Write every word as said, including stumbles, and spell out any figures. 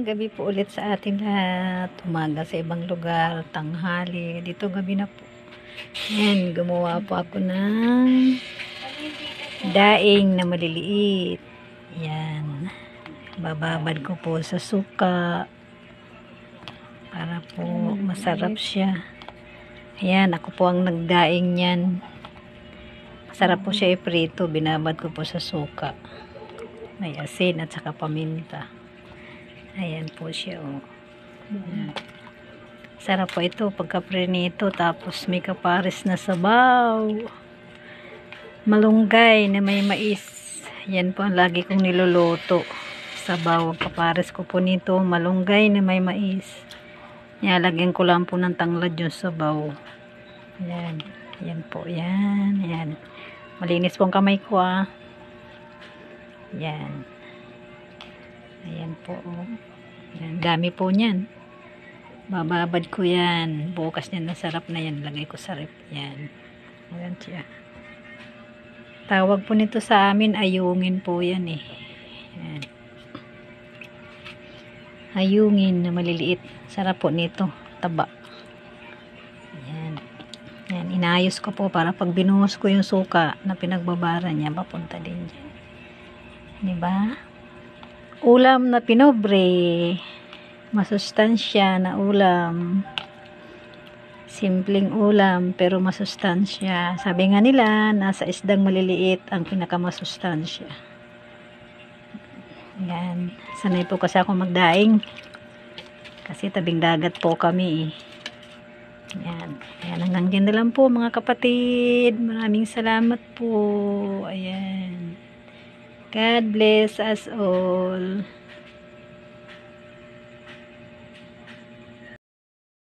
Magandang gabi po ulit sa ating lahat. Umaga sa ibang lugar, tanghali. Dito gabi na po. Yan, gumawa po ako ng daing na maliliit. Yan. Bababad ko po sa suka para po masarap siya. Ayan, ako po ang nagdaing yan. Masarap po siya iprito. Binabad ko po sa suka. May asin at saka paminta. Ayan po siya, oh. Ayan. Sarap po ito pagka prinito, tapos may kapares na sabaw, malunggay na may mais. Yan po ang lagi kong niluluto, sabaw. Kapares ko po nito, malunggay na may mais. Nilagyan ko lang po ng tanglad yung sabaw. Ayan. Ayan po, yan. Ayan. Malinis po ang kamay ko, ah. Ayan. Ayan po, oh. Ayan, dami po niyan. Bababad ko yan. Bukas niyan na sarap na yan. Lagay ko sa rep. Yan. Ayan siya. Tawag po nito sa amin, ayungin po yan eh. Ayan. Ayungin na maliliit. Sarap po nito. Taba. Ayan. Ayan. Inayos ko po para pag binuhos ko yung suka na pinagbabara niya, papunta din dyan. Diba? Ulam na pinobre. Masustansya na ulam. Simpleng ulam pero masustansya. Sabi nga nila, nasa isdang maliliit ang pinakamasustansya. Yan. Sanay po kasi ako magdaing. Kasi tabing dagat po kami eh. Yan. Ayan, hanggang dyan na lang po mga kapatid. Maraming salamat po. Ayan. God bless us all.